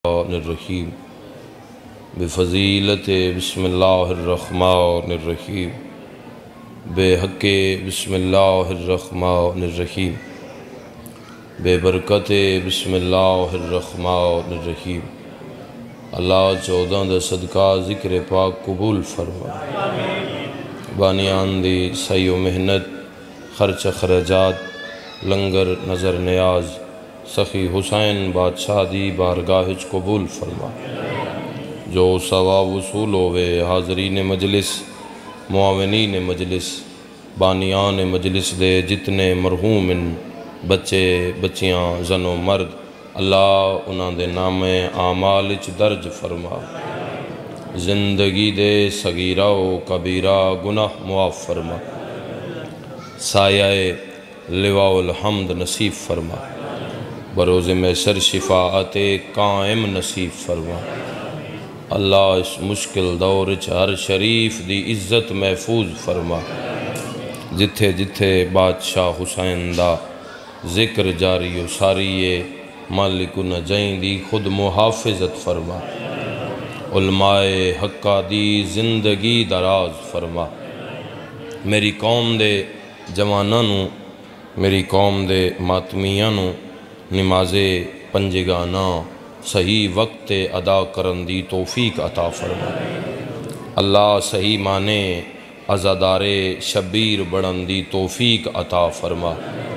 الرحیم بفضیلت بسم اللہ الرحمن الرحیم بے حق بسم اللہ الرحمن الرحیم بے برکت بسم اللہ الرحمن الرحیم۔ اللہ چودہ دا صدقہ ذکر پاک قبول فرما، بانیان دی سعی و محنت خرچ خرجات لنگر نظر نیاز سخی حسین بادشاہ دی بارگاہچ قبول فرما۔ جو ثواب وصول ہوئے حاضرین مجلس، معاونین مجلس، بانیان مجلس دے جتنے مرحوم بچے بچیاں زن و مرد، اللہ انہاں دے نام اعمال اچ درج فرما۔ زندگی دے صغیرہ و کبیرہ گناہ معاف فرما، سایہ لواء الحمد نصیب فرما، بروز محشر شفاعت قائم نصیب فرما۔ اللہ اس مشکل دور ہر شریف دی عزت محفوظ فرما، جتھے جتھے بادشاہ حسین دا ذکر جاری و ساری مالک نجائیں دی خود محافظت فرما۔ علماء حقہ دی زندگی دراز فرما۔ میری قوم دے جوانانوں، میری قوم دے ماتمیانوں نماز پنجگانہ صحیح وقت ادا کرن دی توفیق عطا فرما۔ اللہ صحیح معنی عزادار شبیر بڑھن دی توفیق عطا فرما۔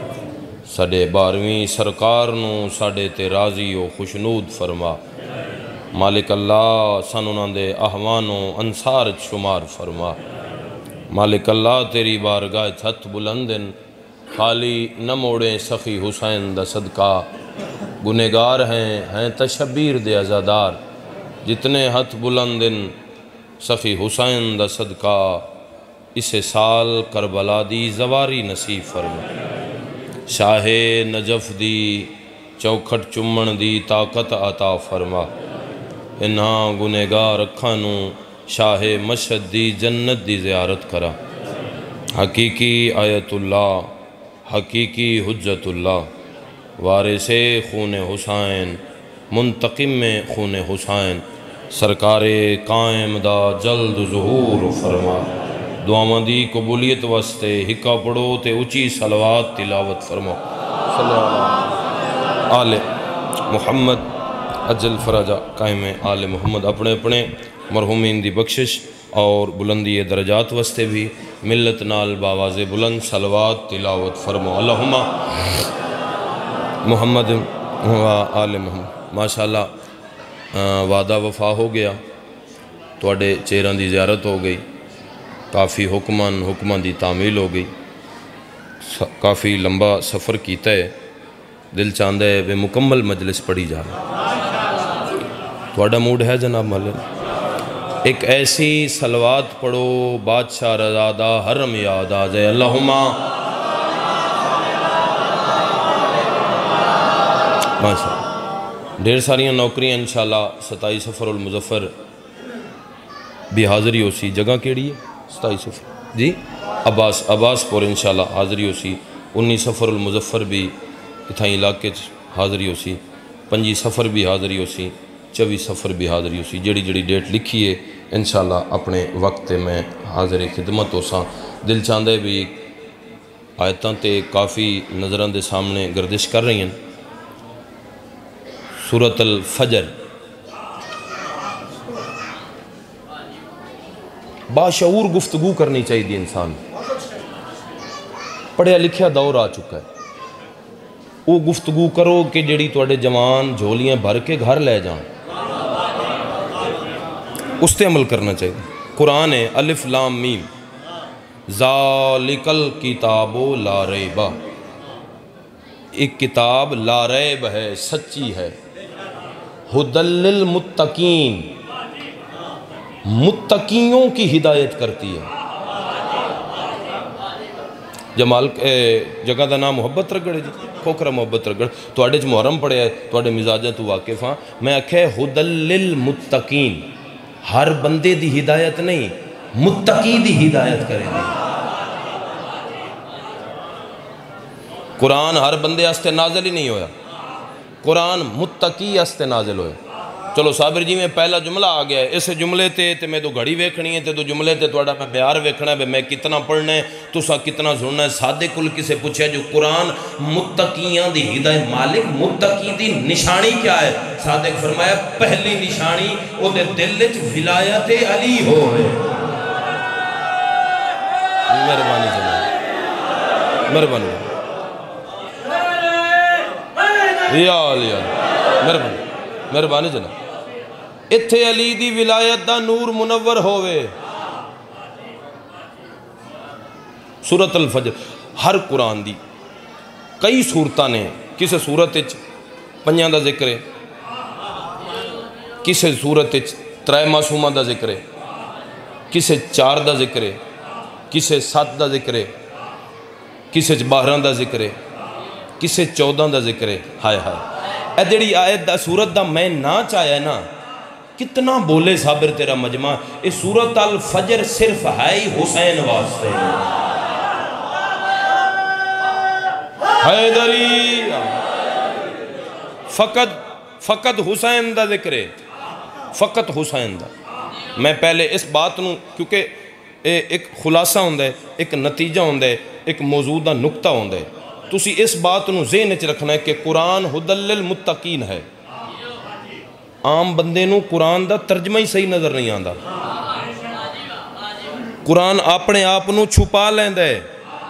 ساڑھے 12ویں سرکار نو ساڑھے تے راضی و خوشنود فرما۔ مالک اللہ سنونان دے احوان و انصار شمار فرما۔ مالک اللہ تیری بارگاہ ہتھ بلندن خالی نہ موڑیں سخی حسین دا صدقہ، گنہگار ہیں تشبیر دے عزادار، جتنے ہتھ بلندن سخی حسین دا صدقہ، اسے سال کربلا دی زواری نصیب فرما۔ شاہ نجف دی چوکھٹ چمن دی طاقت عطا فرما۔ انہاں گنہگار اکھانوں شاہ مشہد دی جنت دی زیارت کرا۔ حقیقی آیت اللہ، حقیقی حجت اللہ، وارث خون حسین، منتقم میں خون حسین، سرکار قائم دا جلد ظہور فرما۔ دعاواں دی قبولیت واسطے حکا پڑھو تے اچھی صلوات تلاوت فرما۔ صلی اللہ آل محمد اجل فرجہ قائم آل محمد۔ اپنے اپنے مرحومین دی بخشش اور بلندی درجات واسطے بھی ملت نال باواز بلند صلوات تلاوت فرما۔ اللہم محمد و آل محمد۔ ماشاءاللہ وعدہ وفا ہو گیا، توڑے چہران دی زیارت ہو گئی، کافی حکمان دی تعمیل ہو گئی، کافی لمبا سفر کیتا ہے، دل چاندہ ہے وہ مکمل مجلس پڑھی جا رہا۔ توڑا موڈ ہے جناب مالک؟ ایک ایسی صلوات پڑھو بادشاہ رضادہ حرم یاد آ جائے۔ اللہم ماشاءاللہ ڈھیر ساریاں نوکریاں انشاءاللہ 27 سفر المظفر بھی حاضری ہو سی۔ جگہ کیڑی ہے 27 سفر جی عباس پور انشاءاللہ حاضری ہو سی۔ 19 سفر المظفر بھی اتھائی علاقے حاضری ہو سی۔ 25 سفر بھی حاضری ہو سی۔ 24 سفر بھی حاضری ہو سی۔ جڑی جڑی ڈیٹ لکھی ہے انشاءاللہ اپنے وقت میں حاضر خدمت ہو ساں۔ دل چاندے بھی آیتاں تے کافی نظران دے سامنے گردش کر رہی ہیں۔ سورۃ الفجر باشعور گفتگو کرنی چاہیے دی انسان، پڑھیا لکھیا دور آ چکا ہے، وہ گفتگو کرو کہ جڑی توڑے جوان جھولیاں بھر کے گھر لے جائیں، اس تے عمل کرنا چاہیے۔ قرآن ہے الف لام میم ذالک الکتاب لا ریب، ایک کتاب لا ریب ہے، سچی ہے، ھدی للمتقین، متقیوں کی ہدایت کرتی ہے۔ جمال جگہ دا نام محبت رگڑ ہے جی، کھوکرا محبت رگڑ، تو اڈے محرم پڑے ہے، تو اڈے مزاجہ تو واقف ہاں۔ میں اکھے ھدی للمتقین، ہر بندے دی ہدایت نہیں، متقی دی ہدایت کریں دی۔ قرآن ہر بندے استے نازل ہی نہیں ہویا، قرآن متقی استے نازل ہویا۔ چلو صابر جی میں پہلا جملہ آ گیا ہے، اس جملے تے میں تو گھڑی ویکھنی ہے تے تو جملے تے توڑا میں بیار ویکھنا ہے، میں کتنا پڑھنا ہے تو سا کتنا سننا ہے۔ صادق کل کسے پوچھا جو قرآن متقیان دی ہدایت مالک متقی دی نشانی کیا ہے؟ صادق فرمایا پہلی نشانی او دے دل وچ ولایت علی ہوئے۔ مہربانی جناب، مہربانی یا علی مہربانی، مہربانی جناب۔ اتھے علی دی ولایت دا نور منور ہوئے۔ سورۃ الفجر ہر قرآن دی کئی صورتاں نے، کسے صورت اچ پنجاں دا ذکر ہے، کسے صورت اچ ترائے معصومہ دا ذکر ہے، کسے 4 دا ذکر ہے، کسے 7 دا ذکر ہے، کسے 12 دا ذکر ہے، کسے 14 دا ذکر ہے۔ ہائے ہائے اے جڑی آیت دا سورت دا میں نہ چاہیا ہے نا، کتنا بولے صابر تیرا مجمع، اس سورۃ الفجر صرف ہے ہی حسین واسطے۔ حیدری فقط حسین دا ذکر ہے، فقط حسین دا۔ میں پہلے اس بات نو، کیونکہ ایک خلاصہ ہوندہ ہے، ایک نتیجہ ہوندہ ہے، ایک موضوع دا نقطہ ہوندہ ہے، تو اسی اس بات نو ذہن وچ رکھنا ہے کہ قرآن ہدی للمتقین ہے۔ عام بندے نو قرآن دا ترجمہ ہی صحیح نظر نہیں آندا، قرآن اپنے آپ نو چھپا لیندے ہے۔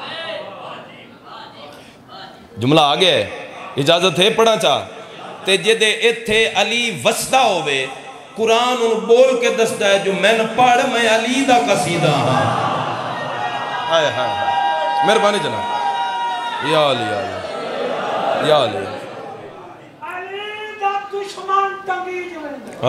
جملہ آ گیا ہے، اجازت ہے پڑھا چاہ تے جدے اتھے علی وسدہ ہوئے، قرآن ان بول کے دستا ہے جو میں نے پڑھ میں علی دا قصیدہ ہاں۔ آئے ہائے ہائے مہربانی جناب، یا علی یا علی یا علی علی دا دشمن تنگیج ویندے،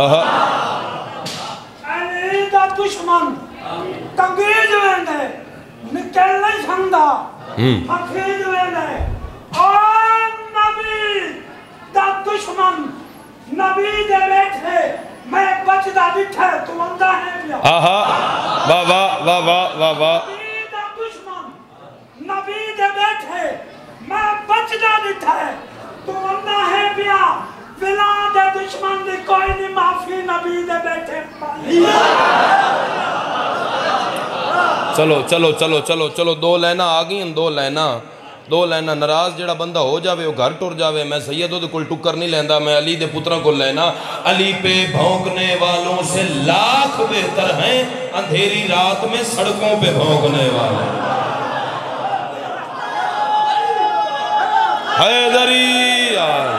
علی دا دشمن تنگیج ویندے، نکل نہیں سندا حقیج ویندے۔ اور نبی دا دشمن نبی دے بیٹھے میں بچدا دٹھے تو اندہ ہے پیا۔ واہ واہ واہ واہ واہ واہ۔ نبی دا دشمن نبی دے بیٹھے میں بچدا دٹھے تو اندہ ہے پیا۔ ولا دے دشمن دی کوئی نہیں معافی نبی دے بیٹھے پالی۔ چلو چلو چلو چلو چلو دو لینا آگئی ہیں، دو لینا نراز جڑا بندہ ہو جاوے وہ گھر ٹور جاوے۔ میں سیدوں دے کل ٹکر نہیں لیندہ، میں علی دے پتروں کو لینا۔ علی پہ بھونکنے والوں سے لاکھ بہتر ہیں اندھیری رات میں سڑکوں پہ بھونکنے والے۔ حیدری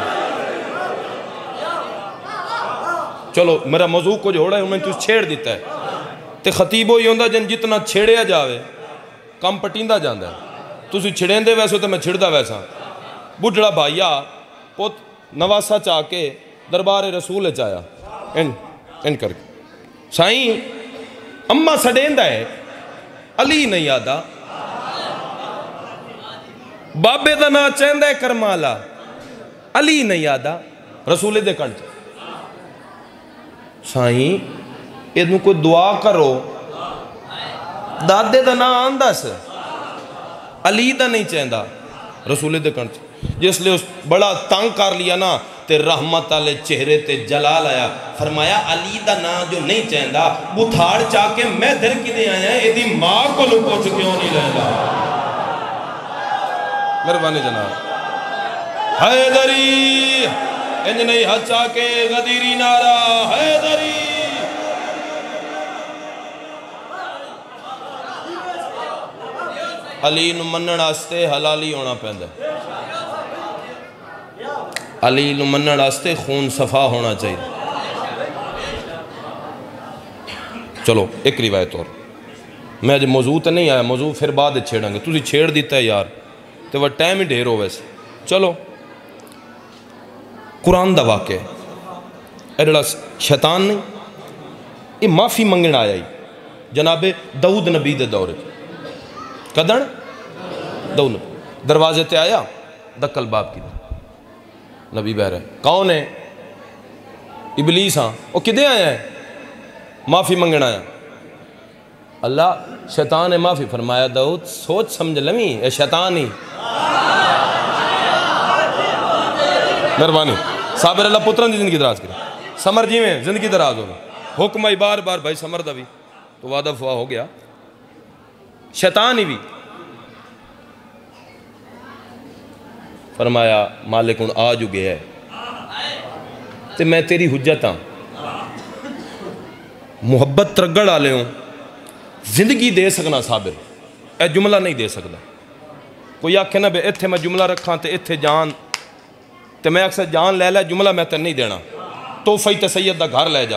چلو میرا موضوع کو جوڑا ہے انہیں تو چھیڑ دیتا ہے تے خطیب ہوئی ہوندہ جن جتنا چھیڑیا جاوے کم پٹیندہ جاندہ ہے۔ تُسی چھڑین دے ویسے تو میں چھڑ دا ویسا۔ بڑھڑا بھائیا پوت نواسا چاہ کے دربار رسول چاہیا ان کر کے سائیں اممہ سڑین دا ہے علی نہیں آدھا، بابے دا نا چیندہ ہے کرمالا علی نہیں آدھا، رسول دے کنٹ سائیں ادھوں کوئی دعا کرو دادے دا نا آندہ سے علی دا نہیں چاہندہ، رسول دے کنٹ جس لئے اس بڑا تنگ کر لیا نا تے رحمت علیہ چہرے تے جلال آیا، فرمایا علی دا نا جو نہیں چاہندہ بتھاڑ چاہ کے میں در کی دے آیا ہے ایدھی ماں کو لو پوچھ کیوں نہیں رہندا۔ مہربانی جناب، حیدری انج نہیں ہاتھ چاہ کے غدیری نعرہ حیدری۔ علی نو منن آستے حلالی ہونا پہندہ، علی نو منن آستے خون صفا ہونا چاہیے۔ چلو ایک روایت اور، میں آج موضوع تے نہیں آیا، موضوع پھر بعد چھیڑیں گے، تُسی چھیڑ دیتا ہے یار تو وہ ٹائم ہی ڈھیر ہو ویسے۔ چلو قرآن دا واقع ہے، ایڈڑا شیطان نہیں، یہ معافی منگن آیا ہی جناب داؤد نبی دے دورے کدن داؤد دروازے تے آیا دکل باب کی نبی بہر ہے کون ہے؟ ابلیس ہاں، وہ کدے آیا ہے؟ معافی منگن آیا۔ اللہ شیطان نے معافی فرمایا داؤد سوچ سمجھ لمی اے شیطان ہی مہربانی صابر اللہ پتران دی زندگی دراز کرے سمر جی میں زندگی دراز ہو حکم آئی بار بار بھائی سمر دا بھی تو وعدہ فوا ہو گیا شیطان ہی بھی فرمایا مالک ہن آ جو گیا ہے تے میں تیری حجت ہاں محبت ترگڑ آلے ہوں زندگی دے سکنا صابر اے جملہ نہیں دے سکتا کوئی آکھے نا بے اتھے میں جملہ رکھاں تے اتھے جان تے میں اکثر جان لے لے جملہ میں تے نہیں دینا توفی تے سید دا گھر لے جا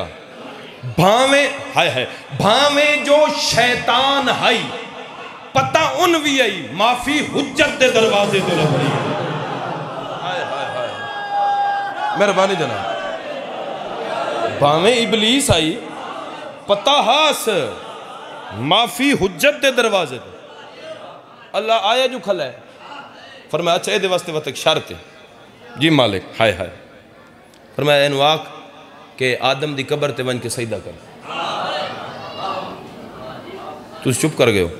بھاویں جو شیطان ہائی پتہ ان بھی آئی معافی حجت دے دروازے دے لگی مہربانی جناب بھاویں ابلیس آئی پتہ ہاس معافی حجت دے دروازے دے اللہ آیا جو کھلا ہے فرمایا اچھا اے دے واسطے وقت ایک شرط ہے جی مالک ہائے ہائے فرمایا اینو آکھ کہ آدم دی قبر تے ون کے سجدہ کر تو چپ کر گئے ہو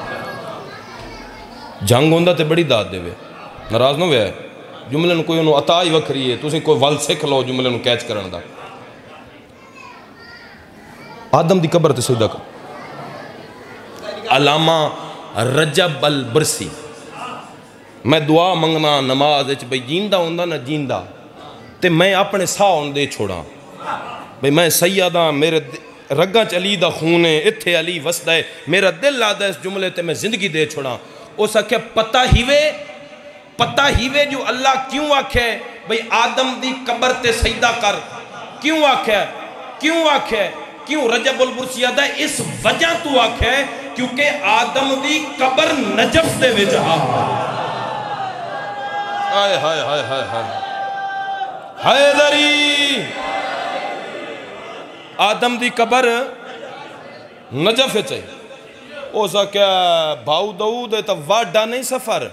جنگ ہوندہ تے بڑی داد دے وے ناراض نہ ہوئے جملے نو کوئی انہوں عطا ہی وکری ہے تسی کوئی ول سکھ لو جملے نو کیچ کرن دا آدم دی قبر تے سجدہ کر علامہ رجب البرسی میں دعا منگنا نماز اچھ بھئی جیندہ ہوندہ نہ جیندہ تے میں اپنے سا ہوندے چھوڑا بھئی میں سیدہ میرے رگاں چ علی دا خونے اتھے علی وسدہ ہے میرا دل آدھا اس جملے تے میں زندگی دے چھوڑا اس آکھے پتہ ہیوے جو اللہ کیوں آکھے بھئی آدم دی قبر تے سجدہ کر کیوں آکھے کیوں رجب البرسی آدھا اس وجہ تو آکھے کیونکہ آدم دی قبر نجف دے وجہ ہائے ہائے ہائے ہائے ہائے حیدری آدم دی قبر نجف ہے چاہیے او سا کیا بھاؤ دعود ہے تا واڈا نہیں سفر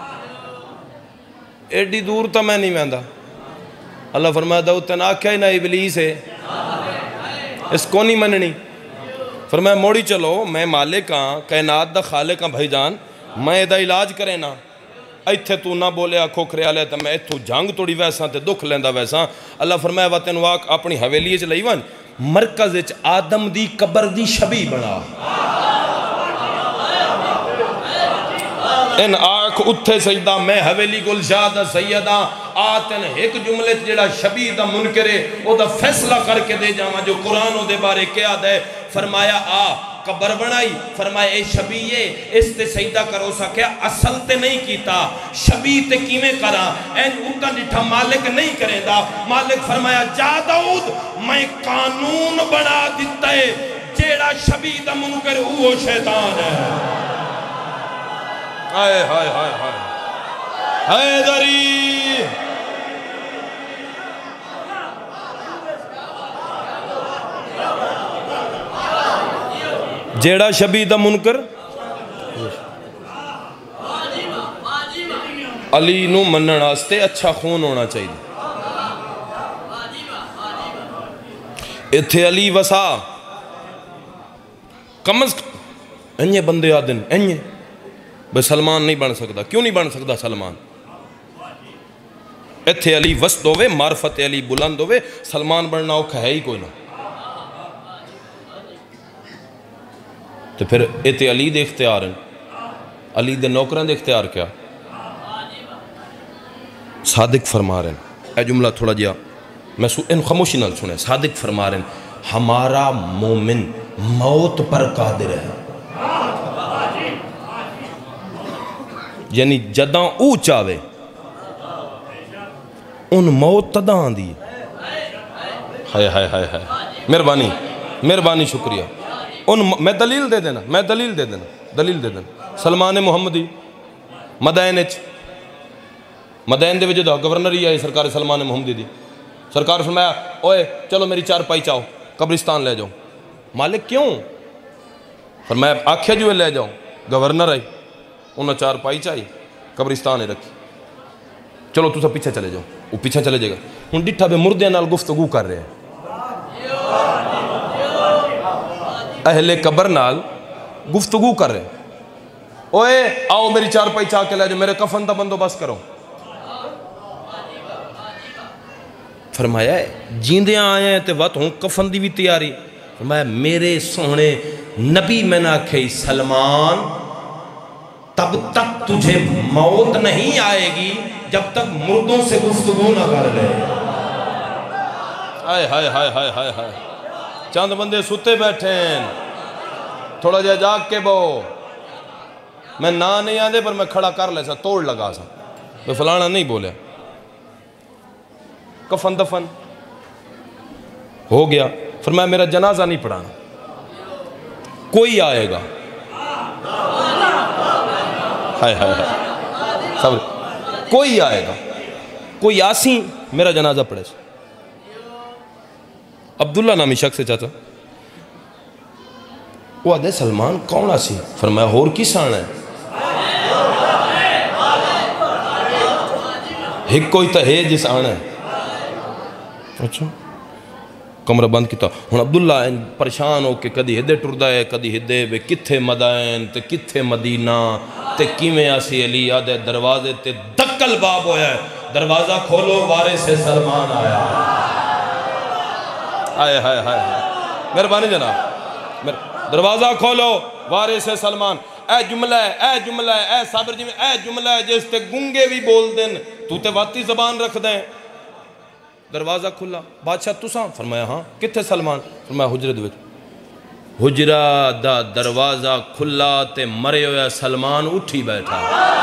ایڈی دور تا میں نہیں مہندہ اللہ فرمایا دعود تن آکھا ہی نہ ابلیس ہے اس کو نہیں مننی فرمایا موڑی چلو میں مالک ہاں کائنات دا خالق ہاں بھائی جان میں دا علاج کرے نا ایتھے تو نہ بولے آکھو کھریالے تا میں ایتھو جنگ توڑی ویسا تے دکھ لیندہ ویسا اللہ فرمایا واتن واق اپنی حویلی چ لئی ون مرکز اچ آدم دی قبر دی شبی بنا ان آنکھ اتھے سجدہ میں حویلی گل شاہدہ سیدہ آتن ایک جملے جڑا شبی دا منکرے او دا فیصلہ کر کے دے جاما جو قرآن او دے بارے کیا دے فرمایا قبر بنائی فرمایا اے شبیے اس تے سجدہ کرو سا کیا اصل تے نہیں کیتا شبی تے کیمیں کرا این اتا نٹھا مالک نہیں کرے دا مالک فرمایا جا داؤد میں قانون بنا دیتا ہے جیڑا شبی دا منکر وہ شیطان ہے ہائے ہائے ہائے ہائے حیدری جیڑا شبی دا منکر علی نو منن آستے اچھا خون ہونا چاہیے اتھے علی وسا کم از انجے بندے آدن انجے بھئی سلمان نہیں بن سکتا کیوں نہیں بن سکتا سلمان اتھے علی وسط ہوئے معرفت علی بلند ہوئے سلمان بننا اوکھا ہے ہی کوئی نہ تو پھر اتھے علی دے اختیار ہیں علی دے نوکران دے اختیار کیا صادق فرما رہے ہیں اے جملہ تھوڑا جیا میں ان خاموشی نال سنے صادق فرما رہے ہیں ہمارا مومن موت پر قادر ہے یعنی جداں او چاہوے ان موت تداں دی ہائے ہائے ہائے ہائے مہربانی شکریہ میں دلیل دے دینا سلمان محمدی مدین دے وجہ دا گورنر ہی آئی سرکار سلمان محمدی دی سرکار فرمایا اوے چلو میری 4 پائی چاہو قبرستان لے جاؤ مالک کیوں فرمایا آکھیا جو لے جاؤ گورنر آئی انہوں 4 پائی چاہی قبرستان رکھی چلو تو سب پیچھے چلے جاؤ وہ پیچھے چلے جائے گا ہن ڈٹھا بے مردے نال گفتگو کر رہے ہیں اہل قبر نال گفتگو کر رہے ہیں اوے آؤ میری 4 پائی چاہ کے لے جاؤ میرے کفن دا بندوبست کرو فرمایا جیندیاں آئے ہیں تے وقت ہوں کفن دی بھی تیاری. فرمایا میرے سونے نبی میں نہ کہی سلمان تب تک تجھے موت نہیں آئے گی جب تک مردوں سے گفتگو نہ کر لے. ہائے ہائے ہائے ہائے ہائے ہائے. چند بندے ستے بیٹھے ہیں, تھوڑا جا جاگ کے بو. میں نہ نہیں آدھے پر میں کھڑا کر لے سا, توڑ لگا سا, میں فلانا نہیں بولیا. کفن دفن ہو گیا. فرمایا میرا جنازہ نہیں پڑھانا, کوئی آئے گا. ہائے ہائے ہائے صبر, کوئی آئے گا, کوئی آسی میرا جنازہ پڑھے سا. عبداللہ نامی شخص سے چاہتا وہ آدھے سلمان کون آسی؟ فرمایا ہور کس آنا ہے, ایک کوئی تا ہے جس آنا ہے. اچھا کمرہ بند کیتا. ہن عبداللہ پریشان ہو کے کدی ہدے ٹردہ ہے کدی ہدے بے کتھے مدائن تے کتھے مدینہ تے کیویں آسی علی. آدھے دروازے تے دکل باب ہویا ہے, دروازہ کھولو وارث سلمان آیا. آئے ہائے ہائے ہائے مہربانی جناب, دروازہ کھولو وارث سلمان. اے جملہ ہے, اے جملہ ہے, اے صابر جی میں اے جملہ ہے جس تے گنگے بھی بول دیں, تو تے واتی زبان رکھ دیں. دروازہ کھلا. بادشاہ تساں؟ فرمایا ہاں. کتھے سلمان؟ فرمایا حجرے دے وچ. حجرہ دا دروازہ کھلا تے مرے ہویا سلمان اٹھی بیٹھا.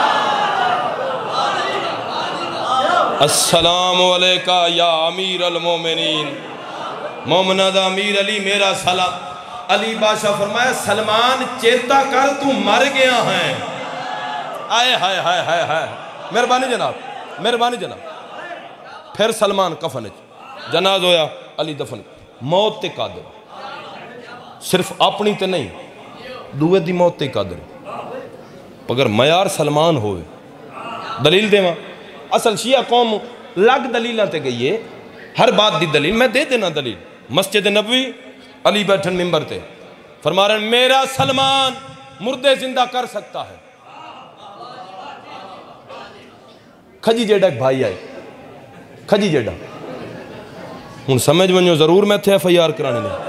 السلام علیکہ یا امیر المومنین, مومنہ دا امیر علی میرا سلام. علی بادشاہ فرمایا سلمان چیتا کر تو مر گیا ہیں. آئے ہائے ہائے ہائے ہائے مہربانی جناب, مہربانی جناب. پھر سلمان کفن جناز ہویا, علی دفن. موت تے قادر, صرف اپنی تے نہیں دوے دی موت تے قادر. اگر معیار سلمان ہوئے دلیل دے ماں. اصل شیعہ قوم لگ دلیلہ تے گئی ہے, ہر بات دی دلیل میں دے دینا دلیل. مسجد نبوی علی بیٹھن ممبر تے فرما رہے ہیں میرا سلمان مردے زندہ کر سکتا ہے. کھجی جیڑا ایک بھائی آئے, کھجی جیڑا ہن سمجھ ونجو ضرور میں تھے ایف آئی آر کرانے نے.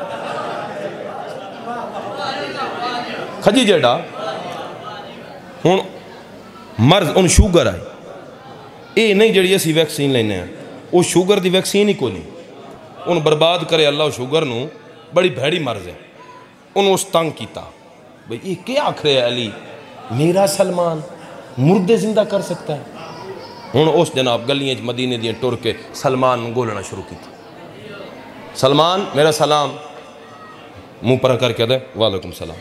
کھجی جیڑا ہن مرض ان شوگر آئی, اے نہیں جڑی اسی ویکسین لینے ہیں, وہ شوگر دی ویکسین ہی کو نہیں. ان برباد کرے اللہ شوگر نو, بڑی بھیڑی مرض ہے. ان اس تنگ کیتا بھئی یہ کیا آکھ رہے علی میرا سلمان مردے زندہ کر سکتا ہے. ہن اس جناب گلیاں مدینے دیاں ٹر کے سلمان گولنا شروع کیتا. سلمان میرا سلام, منہ پر کر کے دے وعلیکم السلام.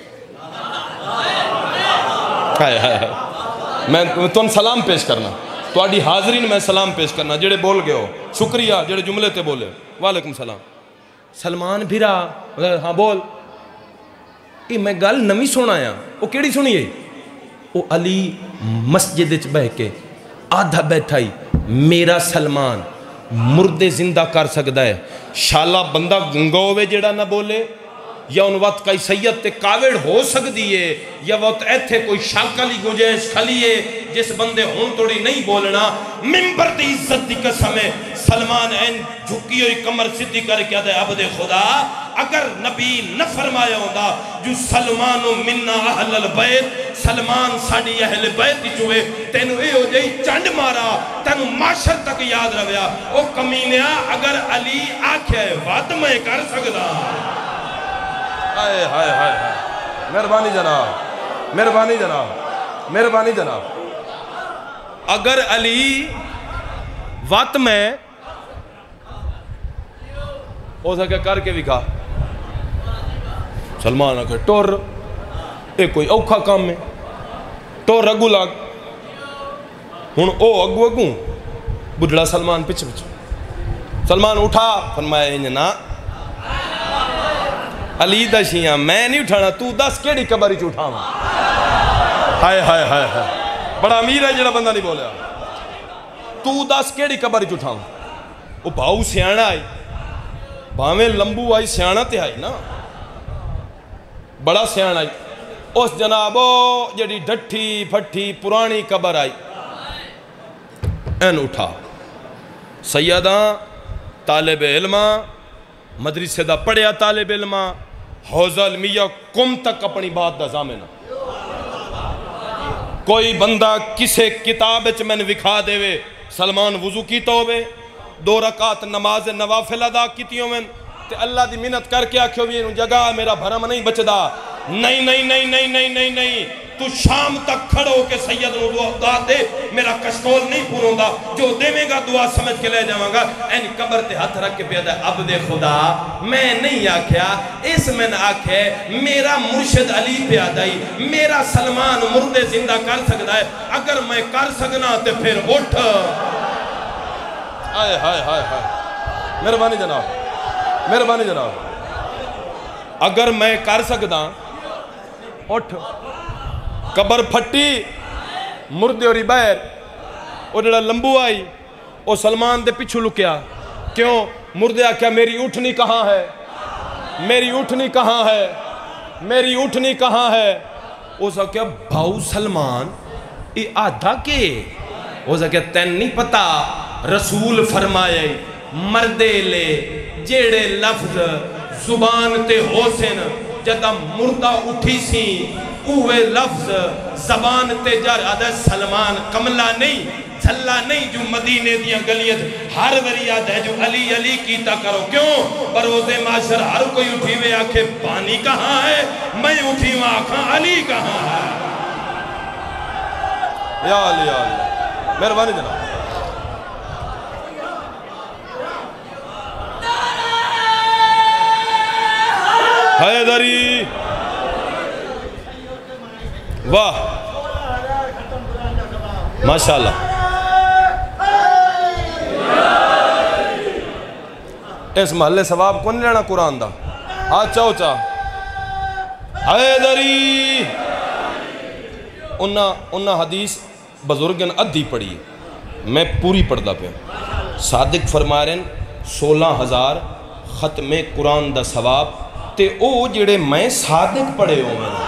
ہائے ہائے ہائے میں تم سلام پیش کرنا, تواڈی حاضرین میں سلام پیش کرنا جڑے بول گئے ہو, شکریہ جڑے جملے تے بولے وعلیکم السلام. سلمان بھیرا ہاں بول. یہ میں گل نمی سونا یا وہ کیڑی سنی ہے؟ وہ علی مسجد وچ بہ کے آدھا بیٹھا ہی میرا سلمان مردے زندہ کر سکتا ہے. شالا بندہ گنگا ہوئے جڑا نہ بولے, یا ان وقت کئی سید تے کاوڑ ہو سکتی ہے, یا وقت ایتھے کوئی شاکلی گنجائش کھلی ہے جس بندے ہون توڑی نہیں بولنا. ممبر دی عزت دی قسم ہے سلمان این جھکی ہوئی کمر سدھی کر کے آدھے عبد خدا اگر نبی نہ فرمایا ہوتا جو سلمان مننا اہل البیت, سلمان ساڑی اہل بیت چوئے تینو اے ہو جائی چنڈ مارا تینو معاشر تک یاد رویا. او کمینیا اگر علی آکھے وعد میں کر سکتا. ہائے ہائے ہائے مہربانی جناب, مہربانی جناب, مہربانی جناب. اگر علی وقت میں ہو سکے کر کے بھی کہا سلمان آکھے ٹور, ایک کوئی اوکھا کام ہے ٹور اگو لگ. ہن او اگو اگو بڑھڑا سلمان پچھے پچھے. سلمان اٹھا فرمایا انجنا علی دا شیعہ میں نہیں اٹھانا, تو دس کیڑی قبر وچ اٹھاواں. ہائے ہائے ہائے ہائے بڑا امیر ہے جڑا بندہ نہیں بولیا. تو دس کیڑی قبر وچ اٹھاواں. وہ بھاؤ سیاںا آئی, بھاویں لمبو آئی سیاںا تے آئی نا, بڑا سیاںا آئی. اس جناب جڑی ڈٹھی پھٹھی پرانی قبر آئی, این اٹھا سیداں طالب علمہ مدرسے دا پڑھیا طالب علمہ حوضہ علمیہ کم تک اپنی بات دا ضامن کوئی بندہ کسے کتاب وچ میں نے وکھا دے وے سلمان وضو کیتا ہوئے 2 رکعت نماز نوافل ادا کیتی ہوئے تے اللہ دی منت کر کے آکھو بھی جگہ میرا بھرم نہیں بچدا نہیں نہیں نہیں نہیں نہیں نہیں نہیں تو شام تک کھڑو کہ سید نو دعا دے میرا کشکول نہیں پوروں دا جو دے میں گا دعا سمجھ کے لے جاؤں گا این قبر تے ہاتھ رکھ کے پیدا ہے اب دے خدا میں نہیں آکھیا اس میں نہ آکھے میرا مرشد علی پیدا ہی میرا سلمان مردے زندہ کر سکتا ہے اگر میں کر سکنا تے پھر اٹھ آئے ہائے ہائے ہائے مہربانی جناب مہربانی جناب اگر میں کر سکتا اٹھ قبر پھٹی مردے اور بیر اور جڑا لمبو آئی اور سلمان دے پچھو لکیا کیوں مردے آکھیا میری اٹھنی کہاں ہے میری اٹھنی کہاں ہے میری اٹھنی کہاں ہے اس آکھیا بھاؤ سلمان یہ آدھا کے اس آکھیا تین نہیں پتا رسول فرمائے مردے لے جیڑے لفظ زبان تے حسن جدہ مردہ اٹھی سی اوے لفظ زبان تے جار آدھا سلمان کملہ نہیں جھلا نہیں جو مدینے دیاں گلیت ہر وری آدھا ہے جو علی علی کیتا کرو کیوں بروز معاشر ہر کوئی اٹھی ہوئے آکھے پانی کہاں ہے میں اٹھی ہوئے آکھاں علی کہاں ہے یا علی مہربانی جناب حیدری واہ ماشاءاللہ اس محلے ثواب کون لینا قرآن دا آچا اوچا حیدری انہا حدیث بزرگن ادھی پڑھی میں پوری پڑھدا پہ صادق فرما رہے ہیں 16,000 ختم قرآن دا ثواب تے او جڑے میں صادق پڑھے ہوں میں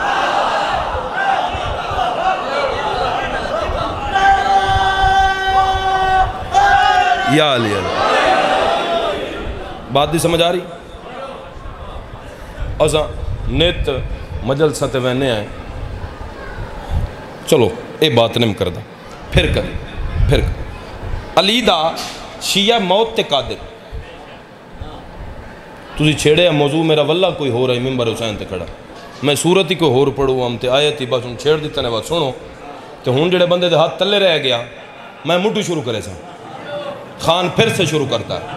یا علی بات دی سمجھ آ رہی اوزا نیت مجلسہ تے وینے آئے چلو اے بات نہیں کردہ پھر کر علی دا شیعہ موت تے قادر تُسی چھیڑے ہیں موضوع میرا واللہ کوئی ہو رہا ہے ممبر حسین تے کھڑا میں صورت ہی کوئی ہور پڑھوں ہم تے آیت ہی بس ان چھیڑ دیتا نے بات سنو تے ہون جڑے بندے دے ہاتھ تلے رہ گیا میں مٹو شروع کرے سا خان پھر سے شروع کرتا ہے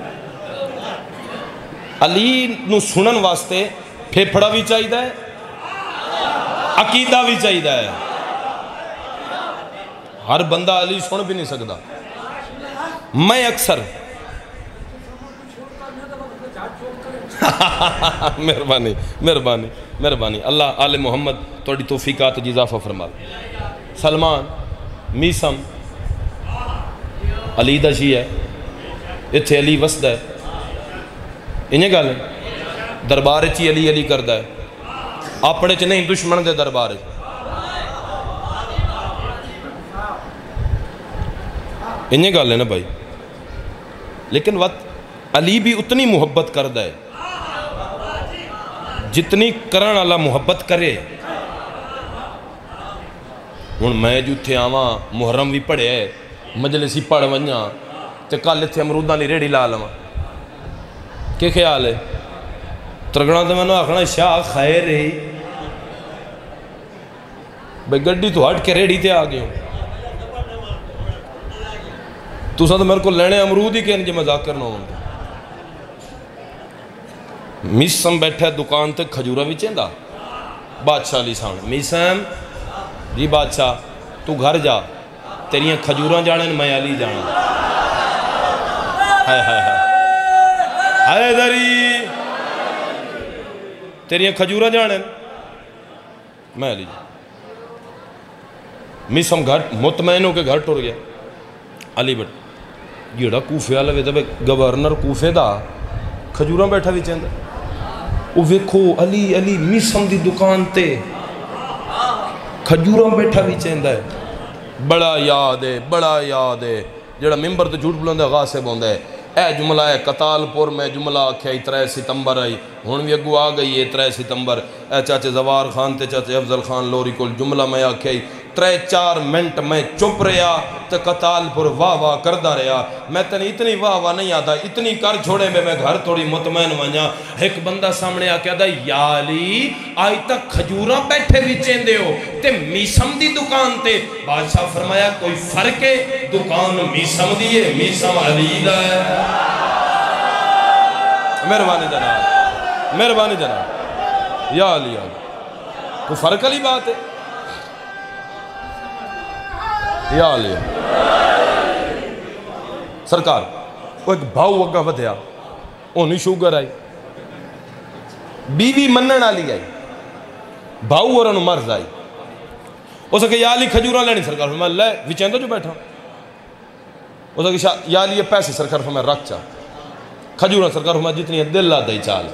علی نو سنن واسطے پھیپھڑا بھی چاہید ہے عقیدہ بھی چاہید ہے ہر بندہ علی سن بھی نہیں سکتا میں اکثر مہربانی مہربانی مہربانی اللہ آل محمد توڑی توفیقات جی اضافہ فرما سلمان میسم علی دا شیعہ ہے اتھے علی وسد ہے انہیں گا لیں دربار چی علی علی کردہ ہے اپنے چ نہیں دشمن دے دربار انہیں گا لیں نا بھائی لیکن وقت علی بھی اتنی محبت کردہ ہے جتنی کرن اللہ محبت کرے ہن میں جو تھے آواں محرم بھی پڑھے مجلسی پڑھ ونجاں تے کل تھے امروداں لی ریڑی لا لواں کہ خیال ہے ترگڑا تے میں نے آکھنا شاہ خیر ہے بھئی گڈی تو ہٹ کے ریڑی تے آ گئے ہو تو ساتھ میرے کو لینے امرود ہی کہ انجھے مذاق کرنا ہوں میسم بیٹھا دکان تے کھجورہ بھی چیندہ بادشاہ علی سان میسم جی بادشاہ تو گھر جا تیریاں کھجورہ جانے میں علی جانا ہائے ہائے ہائے ہائے دری تیریاں کھجورہ جانے میں علی جانا میسم گھر مطمئنوں کے گھر ٹور گیا علی بٹ جیڑا کوفے آلہ ویدہ بے گورنر کوفے دا کھجورہ بیٹھا بھی چاہندہ وہ ویکھو علی علی میسم دی دکان تے کھجورہ بیٹھا بھی چاہندہ ہے بڑا یاد ہے جیڑا ممبر تے جھوٹ بلندہ غاسب ہوندہ ہے اے جملہ ہے کتال پور میں جملہ آکھیا 3 ستمبر آئی ہون بھی اگو آ گئی ہے 3 ستمبر اے چاچے زوار خان تے چاچے افضل خان لوری کول جملہ میں آکھیا 3-4 منٹ میں چپ رہا تو کتال پور واہ واہ کردہ رہا میں تنی اتنی واہ واہ نہیں آتا اتنی کر چھوڑے میں گھر تھوڑی مطمئن ونجا ایک بندہ سامنے آ کے آدھا یا علی آئی تک کھجوراں بیٹھے بھی چیندے ہو تے میسم دی دکان تے بادشاہ فرمایا کوئی فرق ہے دکان میسم دی ہے میسم علی دا ہے مہربانی جناب یا علی کوئی فرق علی بات ہے یا علی سرکار وہ ایک بھاؤ اگا ودھیا اونی شوگر آئی بیوی منن آلی آئی بھاؤ اور انہوں مرض آئی وہ سکے یا علی کھجوراں لینی سرکار فرمایا لے وچیندہ جو بیٹھا وہ سکے یا علی یہ پیسے سرکار فرمایا رکھ چاہ کھجوراں سرکار فرمایا جتنی ہے دل لا دائی چال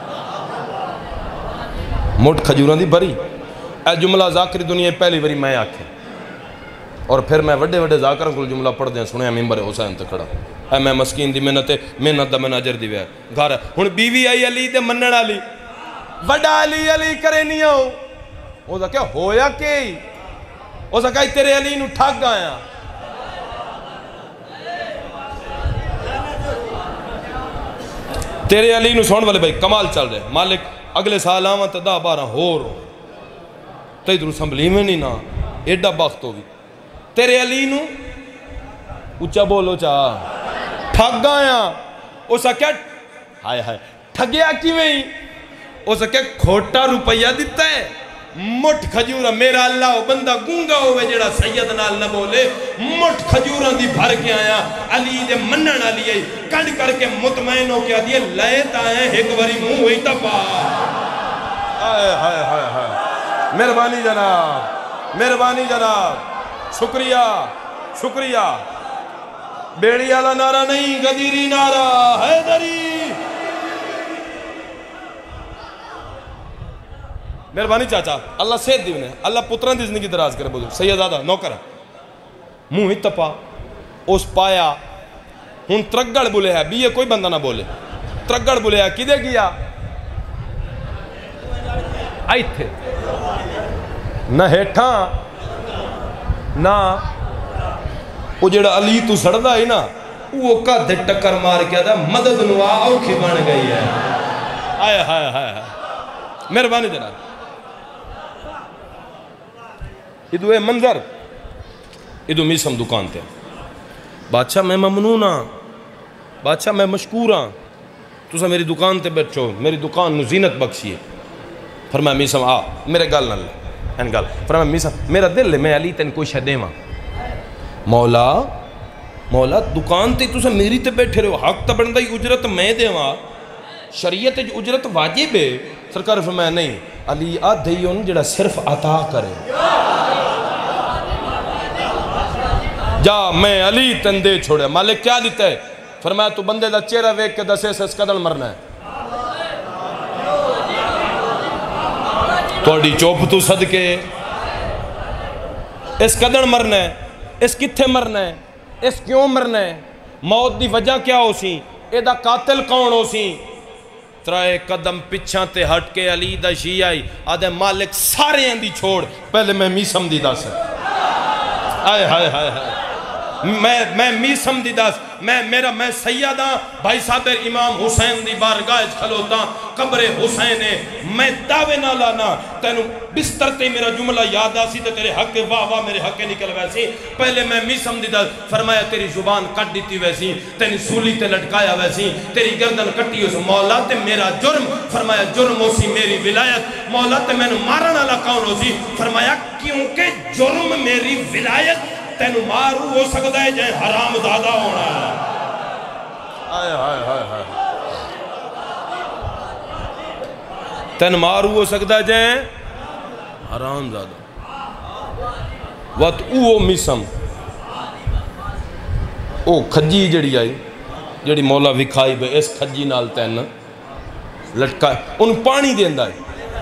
موٹ کھجوراں دی بری اے جملہ ذاکری دنیا پہلی بری میں آکھیں اور پھر میں وڈے وڈے ذاکروں کو جملہ پڑھ دیں سنیا ممبر حسین تے کھڑا اے میں مسکین دی محنت دا میں ناجر دی ویر گھر ہن بیوی آئی علی تے منن علی وڈا علی کرے نہیں ہو وہ کیا ہویا کہ وہ کہا تیرے علی نو ٹھگ آیا تیرے علی نو سون والے بھائی کمال چل رہے مالک اگلے سال آواں تے 10-12 ہور تے ادھر اسمبلی میں نہیں نا ایڈا بخت ہوگی تیرے علی نو اچھا بولو چاہ ٹھگ آیا اسا کیا ہائے ہائے ٹھگیا کی میں اسا کیا کھوٹا روپیہ دیتا ہے مٹھ کھجورہ میرا اللہ بندہ گونگا ہوئے جڑا سید نال نہ بولے مٹھ کھجورہ دی بھر کے آیا علی دے منن علی آئی کڑ کر کے مطمئن ہو کے آدھیے لیتا ہے ایک باری منہ ہوئی تپا ہائے ہائے ہائے ہائے مہربانی جناب شکریہ بیڑی والا نعرہ نہیں غدیری نعرہ حیدری مہربانی چاچا اللہ صحت دیونے اللہ پتران دی زندگی دراز کرے بزرگ سیدادہ نوکر منہ ہی تپا اس پایا ہن ترگڑ بولے ہے بھی یہ کوئی بندہ نہ بولے ترگڑ بولے ہے کدے گیا آئی تھے نہ ہیٹھاں نہ وہ جڑا علی تو سڑدا ہے نا وہ کدھے ٹکر مار کیا تھا مدد نوا اوکھی بن گئی ہے آئے ہائے ہائے مہربانی جناب ادھو اے منظر ادھو میسم دکان تے بادشاہ میں ممنون ہاں بادشاہ میں مشکور ہاں تسا میری دکان تے بیٹھو میری دکان نو زینت بخشیے فرمایا میسم آ میرے گل نہ لے این گل فرمایا میسم میرا دل ہے میں علی تین کوئی شہ دیواں مولا دکان تے تسا میری تے بیٹھے رہو حق تا بندہ اجرت میں دیواں شریعت اجرت واجب ہے سرکار فرمایا نہیں علی آدھئی ان جڑا صرف عطا کرے جا میں علی تندے چھوڑے مالک کیا دیتا ہے فرمایا تو بندے دا چہرہ ویک کے دسے سے اس قدر مرنا ہے توڑی چوپ تو صدقے اس قدر مرنا ہے اس کتھے مرنا ہے اس کیوں مرنا ہے موت دی وجہ کیا ہو سی اے دا قاتل کون ہو سی ترائے قدم پچھاں تے ہٹ کے علی دا شیعائی آدھے مالک سارے اندھی چھوڑ پہلے میں میسم دی دا سے آئے ہائے ہائے ہائے میں میسم دی داس میں سیدہ بھائی صادر امام حسین دی بارگاہ کھلوتا قبر حسین ہے میں دعوے نہ لانا تینوں بستر تے میرا جملہ یاد آسی تے تیرے حق واہ واہ میرے حق نکل ویسی پہلے میں میسم دی داس فرمایا تیری زبان کٹ دیتی ویسی تینی سولی تے لٹکایا ویسی تیری گردن کٹی اس مولا تے میرا جرم فرمایا جرم ہو سی میری ولایت مولا تے میں نے مارنا لا کون ہو سی فرمایا کیونکہ جرم میری ولایت تینو مارو ہو سکتا ہے جائے حرام زادہ ہونا ہے آئے آئے آئے آئے تین مارو ہو سکتا ہے جائے حرام زادہ وقت اوہ میسم او کھجی جڑی آئی جڑی مولا وکھائی بے اس کھجی نال تین لٹکا ان پانی دے اندائی